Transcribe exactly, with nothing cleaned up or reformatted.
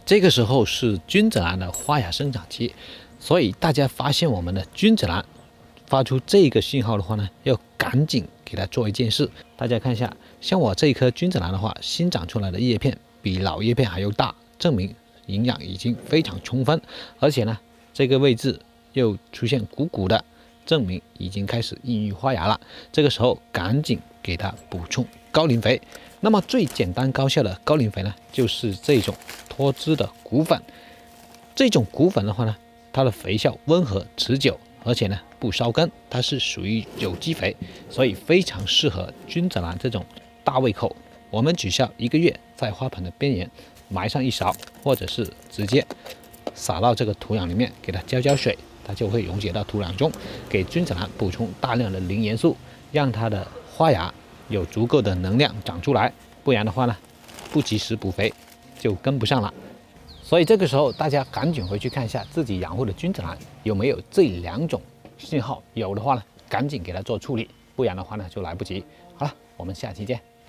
这个时候是君子兰的花芽生长期，所以大家发现我们的君子兰发出这个信号的话呢，要赶紧给它做一件事。大家看一下，像我这一颗君子兰的话，新长出来的叶片比老叶片还要大，证明营养已经非常充分，而且呢，这个位置又出现鼓鼓的，证明已经开始孕育花芽了。这个时候赶紧给它补充高磷肥。那么最简单高效的高磷肥呢，就是这种脱脂的骨粉。这种骨粉的话呢，它的肥效温和持久，而且呢不烧根，它是属于有机肥，所以非常适合君子兰这种大胃口。我们只需要一个月，在花盆的边缘埋上一勺，或者是直接撒到这个土壤里面，给它浇浇水，它就会溶解到土壤中，给君子兰补充大量的磷元素，让它的花芽有足够的能量长出来。不然的话呢，不及时补肥就跟不上了。所以这个时候大家赶紧回去看一下自己养护的君子兰有没有这两种信号，有的话呢赶紧给它做处理，不然的话呢就来不及。好了，我们下期见。